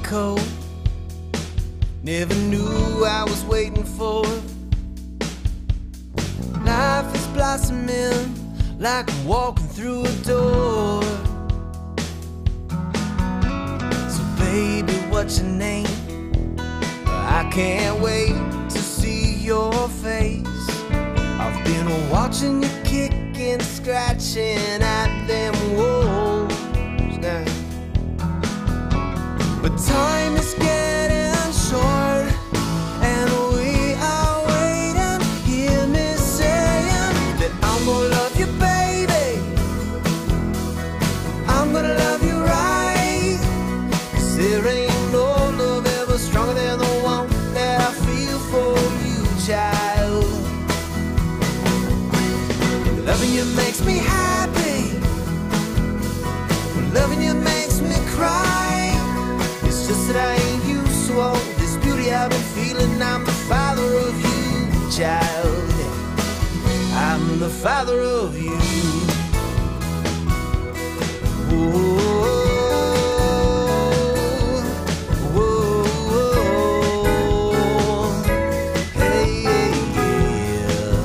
cold. Never knew I was waiting for it. Life is blossoming like I'm walking through a door. So baby, what's your name? I can't wait to see your face. I've been watching you kicking, scratching at them walls now. But time is getting short, and we are waiting. Hear me saying that I'm gonna love you, baby. I'm gonna love you right. 'Cause there ain't no love ever stronger than the one that I feel for you, child. Loving you makes me happy. Loving you makes me cry. It's just that I ain't used to all this beauty I've been feeling. I'm the father of you, child. I'm the father of you. Whoa, whoa, whoa. Hey, yeah.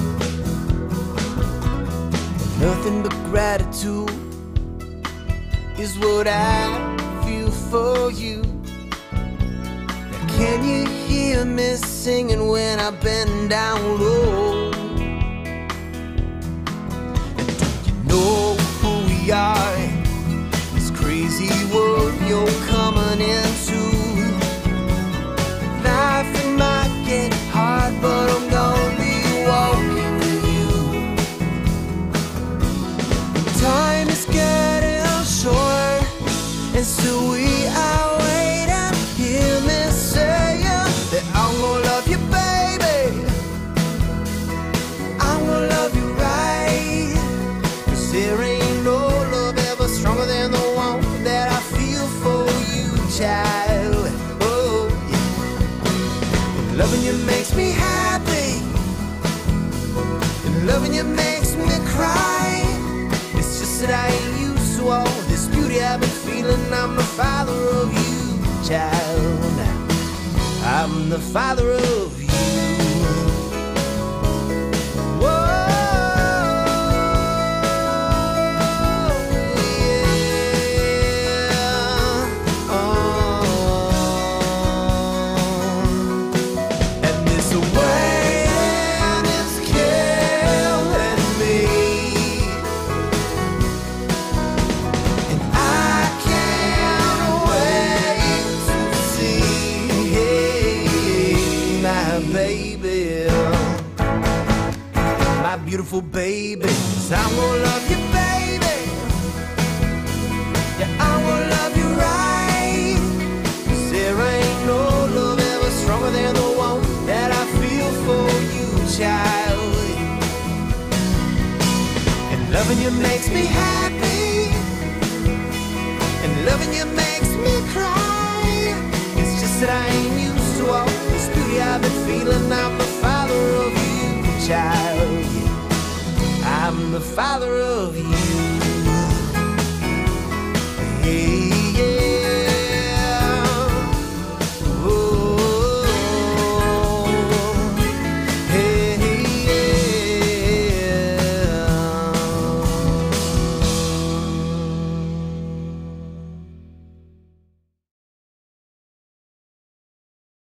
Nothing but gratitude is what I feel for you. Now can you hear me singing when I bend down low? And do you know who we are? This crazy world you're coming into. Life it might get hard, but I'm gonna be walking with you. Time is getting short, and so we are waiting. Hear me saying that I'm gonna love you, baby. I'm gonna love you right. 'Cause there ain't no love ever stronger than the one that I feel for you, child. Oh, yeah. Loving you makes me happy, and loving you makes me cry. It's just that I ain't used to all this beauty I've been feeling. I'm the father of you, child. Now I'm the father of you. Whoa, yeah. And this waiting is killing me. And I can't wait to see my baby, my beautiful baby. 'Cause I'm gonna love you, baby. Yeah, I'm gonna love you right. 'Cause there ain't no love ever stronger than the one that I feel for you, child. And loving you makes me happy, and loving you makes me cry. It's just that I ain't used to all this beauty I've been feeling. I'm